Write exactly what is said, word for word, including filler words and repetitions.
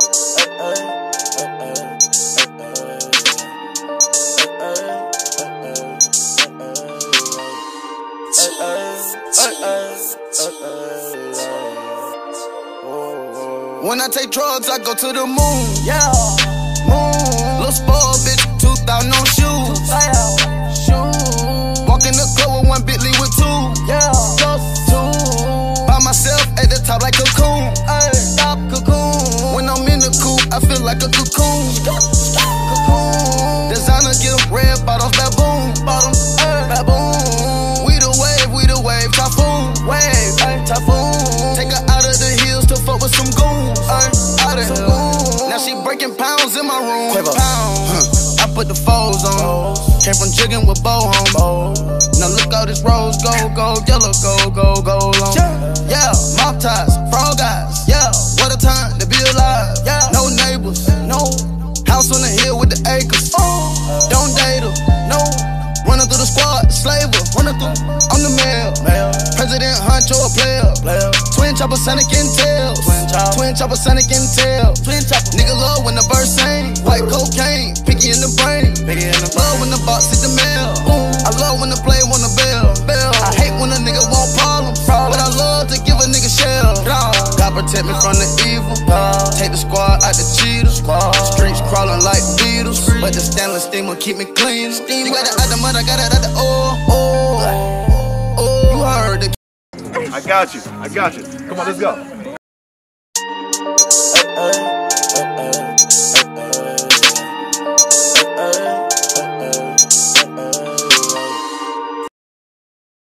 When I take drugs, I go to the moon. Yeah, moon. Little spoiled bitch, two thousand on shoes. Shoes. Walk in the club with one Bentley with two. Yeah, just two. By myself at the top like a cocoon. Ay, stop cocoon. When I'm in the coupe, I feel like a cocoon. Cocoon. Designer get them red bottoms, baboon. Bottoms, ay, baboon. We the wave, we the wave, typhoon. Wave, ay, typhoon. Take her out of the hills to fuck with some goons. Ay, out of here. Now she breaking pounds in my room. Pounds. Huh. I put the foes on. Came from jigging with bow home. Now look out this rose, gold, gold, yellow, gold, gold, gold on. Yeah, mop ties, frog eyes. Yeah, what a time to be alive. Yeah, no neighbors, no house on the hill with the acres. Don't date her, no. Running through the squad, slave her. Running through, I'm the mayor. President Huncho, a player. Twin chopper, Sonic and tails. Twin chopper, Sonic and tails. Nigga love when the verse sing. White cocaine, picky in the brain. Love when the box hit the mail. I love when the play want a bell. I hate when a nigga want problems, but I love to give a nigga shell. God protect me from the evil. Take the squad out the cheaters. Streets crawling like beetles, but the stainless steamer keep me clean. You got it out the mud, I got it out the oil. Oh, oh, you heard it. I got you. I got you. Come on, let's go.